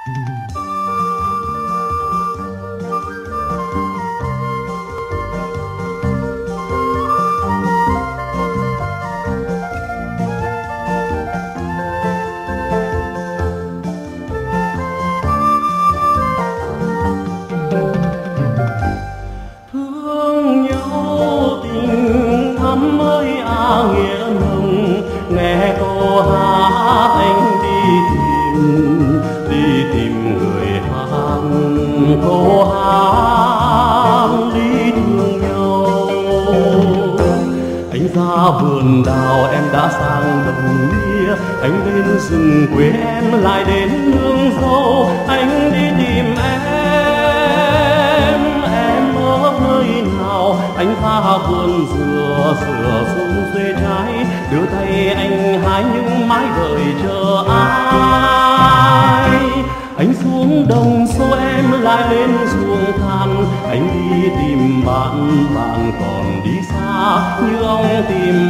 Thương nhau tình thắm ơi nghĩa nồng, nghe câu hát anh đi tìm người hát, câu hát đi thương nhau. Anh ra vườn đào em đã sang đồng nghĩa, anh đến rừng quê em lại đến nương dâu. Anh đi tìm em ở nơi nào? Anh ra vườn dừa xuống rễ trái, đưa tay anh hái những mái đời chờ ai. Anh xuống đồng sâu em lại lên ruộng than, anh đi tìm bạn còn đi xa như ông tìm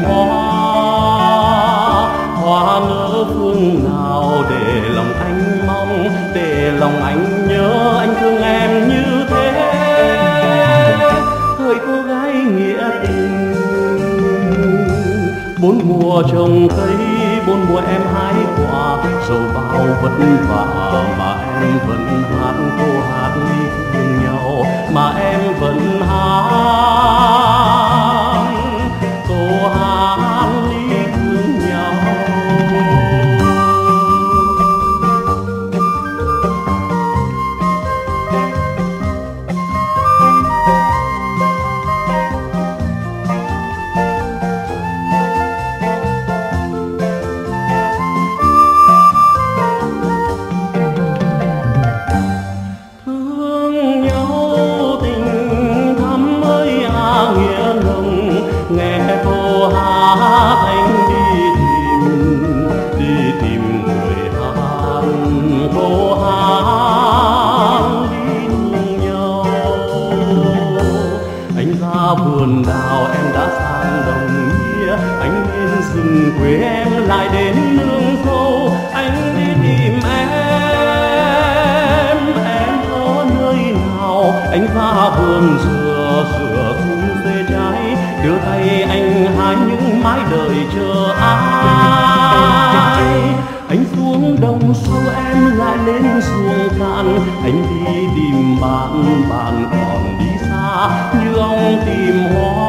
hoa nở phương nào. Để lòng anh mong, để lòng anh nhớ, anh thương em như thế. Thời cô gái nghĩa tình, bốn mùa trồng cây, bốn mùa em hái quả, dẫu bao vất vả mà em vẫn hát câu hát ly thương nhau, mà em vẫn hát câu hát ly thương nhau. Nghe câu hát anh đi tìm người hát, câu hát đi thương nhau. Anh ra vườn đào em đã sang đồng nghĩa, anh đến rừng quê em lại đến nương dâu. Anh đi tìm em ở nơi nào? Anh ra vườn dừa xuống rễ trái, đưa tay anh hái những mái đời chờ ai. Anh xuống đồng sâu em lại lên ruộng cạn, anh đi tìm bạn còn đi xa như ông tìm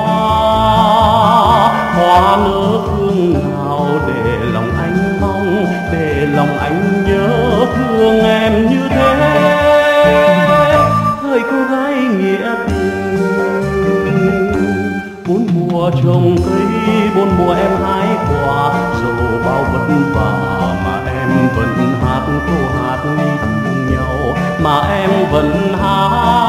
hoa nở phương nào. Để lòng anh mong, để lòng anh nhớ, thương em như thế. Thời cô gái nghĩa tình, bốn mùa trồng cây, bốn mùa em hái quả, dẫu bao vất vả mà em vẫn hát câu hát ly thương nhau, mà em vẫn hát